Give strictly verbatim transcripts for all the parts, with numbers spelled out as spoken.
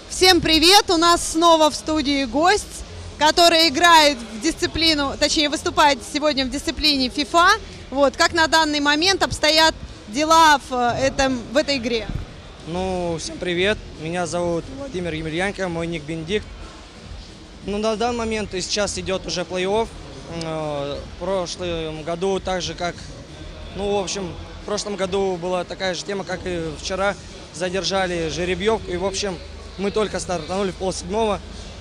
Всем привет! У нас снова в студии гость, который играет в дисциплину, точнее выступает сегодня в дисциплине FIFA. Вот, как на данный момент обстоят дела в, этом, в этой игре? Ну, всем привет! Меня зовут Владимир Емельяненко, мой ник Бенедикт. Ну, на данный момент и сейчас идет уже плей-офф. В прошлом году, так же как, ну, в общем, в прошлом году была такая же тема, как и вчера. Задержали жеребьевку, и, в общем, мы только стартанули в полседьмого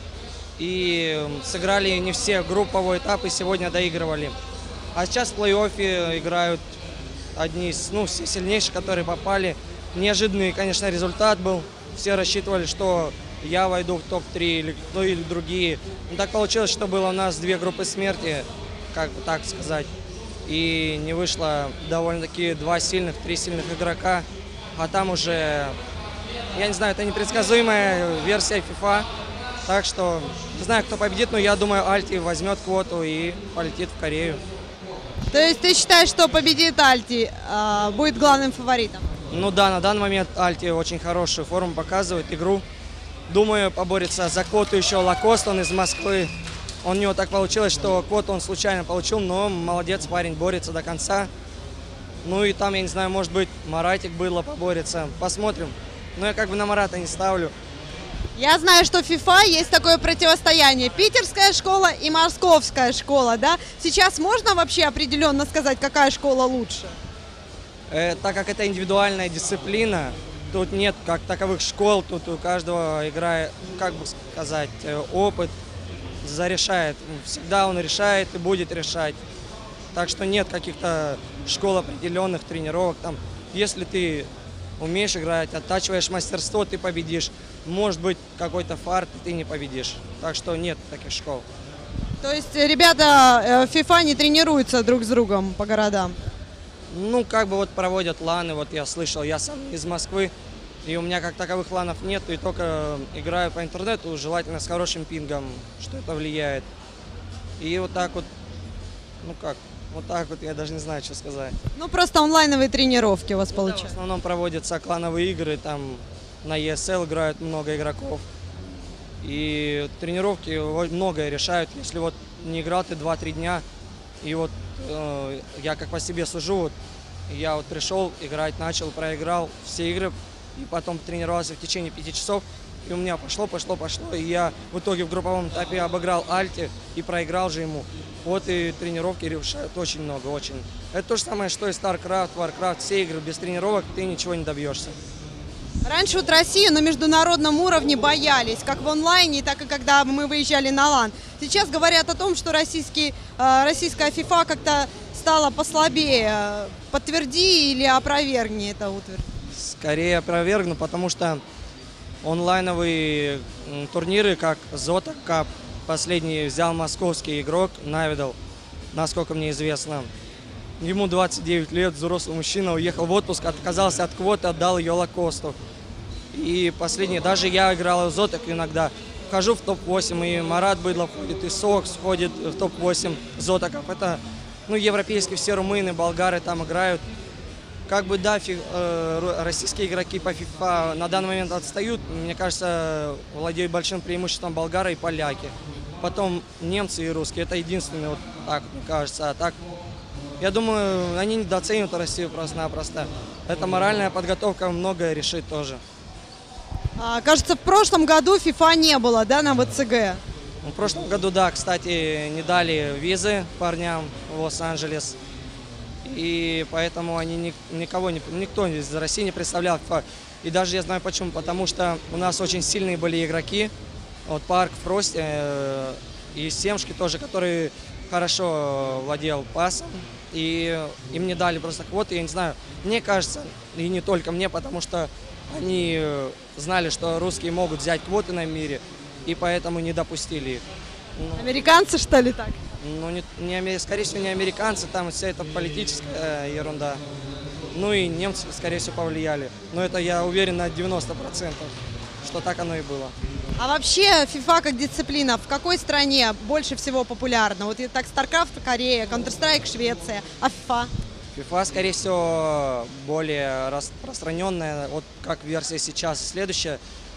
и сыграли не все групповые этапы, сегодня доигрывали. А сейчас в плей-оффе играют одни из, ну, все сильнейших, которые попали. Неожиданный, конечно, результат был. Все рассчитывали, что я войду в топ три или кто или другие. Но так получилось, что было у нас две группы смерти, как бы так сказать. И не вышло довольно-таки два сильных, три сильных игрока. А там уже, я не знаю, это непредсказуемая версия FIFA. Так что не знаю, кто победит, но я думаю, Альти возьмет квоту и полетит в Корею. То есть ты считаешь, что победит Альти, э, будет главным фаворитом? Ну да, на данный момент Альти очень хорошую форму показывает, игру. Думаю, поборется за квоту еще Лакост, он из Москвы. Он, у него так получилось, что квоту он случайно получил, но молодец, парень, борется до конца. Ну и там, я не знаю, может быть, Маратик было поборется. Посмотрим. Но я как бы на Марата не ставлю. Я знаю, что в FIFA есть такое противостояние. Питерская школа и московская школа, да? Сейчас можно вообще определенно сказать, какая школа лучше? Э, так как это индивидуальная дисциплина, тут нет как таковых школ, тут у каждого играет, как бы сказать, опыт зарешает. Всегда он решает и будет решать. Так что нет каких-то школ определенных, тренировок. Там, если ты умеешь играть, оттачиваешь мастерство, ты победишь. Может быть, какой-то фарт, ты не победишь. Так что нет таких школ. То есть ребята в FIFA не тренируются друг с другом по городам? Ну, как бы вот проводят ланы, вот я слышал, я сам из Москвы, и у меня как таковых ланов нет, и только играю по интернету, желательно с хорошим пингом, что это влияет. И вот так вот, ну как, вот так вот, я даже не знаю, что сказать. Ну, просто онлайновые тренировки у вас Ну, получаются. да, в основном проводятся клановые игры, там на и эс эл играют много игроков. И тренировки многое решают. Если вот не играл ты два-три дня, и вот э, я как по себе сужу, вот, я вот пришел играть, начал, проиграл все игры, и потом тренировался в течение пяти часов, и у меня пошло, пошло, пошло, и я в итоге в групповом этапе обыграл Альти и проиграл же ему. Вот и тренировки решают очень много, очень. Это то же самое, что и StarCraft, Warcraft, все игры, без тренировок ты ничего не добьешься. Раньше вот Россию на международном уровне боялись, как в онлайне, так и когда мы выезжали на лан. Сейчас говорят о том, что российский, российская FIFA как-то стала послабее. Подтверди или опровергни это утверждение? Скорее опровергну, потому что онлайновые турниры, как Zota Cup, последний взял московский игрок, Навидал, насколько мне известно. Ему двадцать девять лет, взрослый мужчина, уехал в отпуск, отказался от квоты, отдал ее Лакосту. И последний, даже я играл в Зоток иногда, вхожу в топ восемь, и Марат Быдлов входит, и Сокс входит в топ восемь Зотоков. Это, ну, европейские все румыны, болгары там играют. Как бы, да, фи, э, российские игроки по FIFA на данный момент отстают. Мне кажется, владеют большим преимуществом болгары и поляки. Потом немцы и русские. Это единственное, вот так, мне кажется. А так, я думаю, они недооценивают Россию просто-напросто. Эта моральная подготовка многое решит тоже. А, кажется, в прошлом году FIFA не было, да, на вэ цэ гэ? В прошлом году, да, кстати, не дали визы парням в Лос-Анджелес. И поэтому они никого не, никто из России не представлял. И даже я знаю почему. Потому что у нас очень сильные были игроки. Вот Парк, Фрост э, и Семшки тоже, которые хорошо владел пасом. И им не дали просто квоты. Я не знаю, мне кажется, и не только мне, потому что они знали, что русские могут взять квоты на мире. И поэтому не допустили их. Ну, американцы, что ли, так? Ну, не, не, скорее всего, не американцы, там вся эта политическая ерунда. Ну и немцы, скорее всего, повлияли. Но это я уверен на девяносто процентов, что так оно и было. А вообще FIFA как дисциплина в какой стране больше всего популярна? Вот так StarCraft Корея, Counter-Strike Швеция, а FIFA? FIFA, скорее всего, более распространенная, вот как версия сейчас. Следующая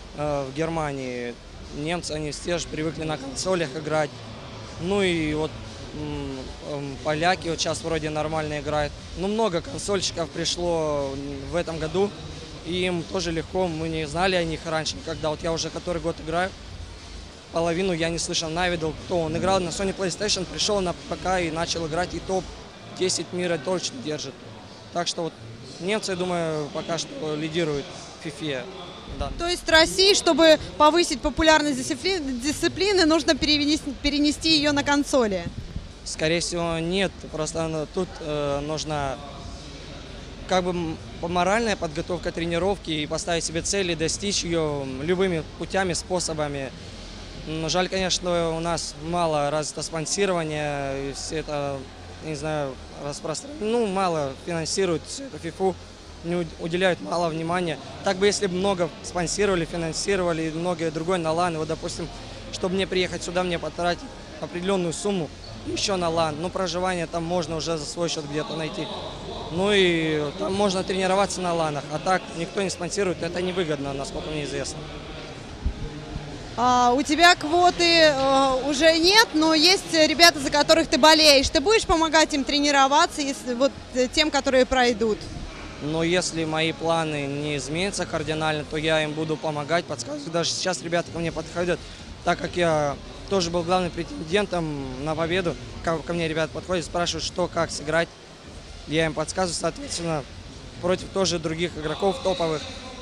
э, в Германии. Немцы, они все же привыкли на консолях играть. Ну и вот м, м, поляки вот сейчас вроде нормально играют. Ну, много консольщиков пришло в этом году, и им тоже легко. Мы не знали о них раньше никогда. Вот я уже который год играю, половину я не слышал, не видел, кто он играл на Sony PlayStation, пришел на ПК и начал играть, и топ десять мира точно держит. Так что вот немцы, я думаю, пока что лидируют в фифе. Да. То есть России, чтобы повысить популярность дисциплины, дисциплины нужно перенести, перенести ее на консоли? Скорее всего, нет. Просто ну, тут э, нужна как бы моральная подготовка, тренировки и поставить себе цели, достичь ее любыми путями, способами. Но жаль, конечно, у нас мало развито спонсирование, и все это, не знаю, распространено, ну, мало финансируют всю эту фифу, не уделяют мало внимания. Так бы, если бы много спонсировали, финансировали и многое другое на лан, вот, допустим, чтобы мне приехать сюда, мне потратить определенную сумму еще на лан, ну, проживание там можно уже за свой счет где-то найти. Ну и там можно тренироваться на ланах, а так никто не спонсирует, это невыгодно, насколько мне известно. А, у тебя квоты а, уже нет, но есть ребята, за которых ты болеешь. Ты будешь помогать им тренироваться, если, вот, тем, которые пройдут? Но если мои планы не изменятся кардинально, то я им буду помогать, подсказывать. Даже сейчас ребята ко мне подходят, так как я тоже был главным претендентом на победу. Ко мне ребята подходят, спрашивают, что, как сыграть. Я им подсказываю, соответственно, против тоже других игроков топовых.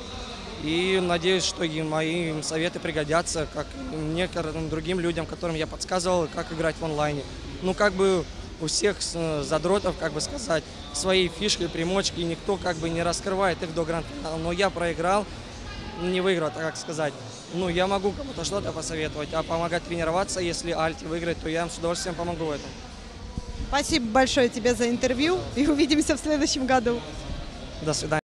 И надеюсь, что и мои советы пригодятся, как и некоторым другим людям, которым я подсказывал, как играть в онлайне. Ну, как бы у всех задротов, как бы сказать, свои фишки, примочки, и никто как бы не раскрывает их до гранд-финала. Но я проиграл, не выиграл, так сказать. Ну, я могу кому-то что-то посоветовать, а помогать тренироваться, если Альти выиграет, то я им с удовольствием помогу в этом. Спасибо большое тебе за интервью и увидимся в следующем году. До свидания.